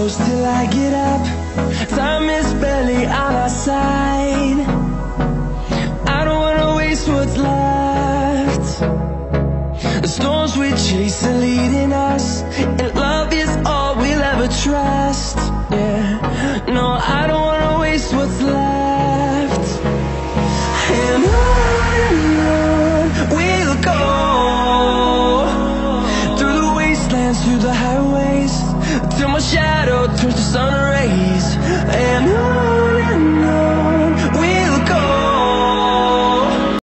close till I get up. Time is barely on our side. I don't wanna waste what's left. The storms we chase are leading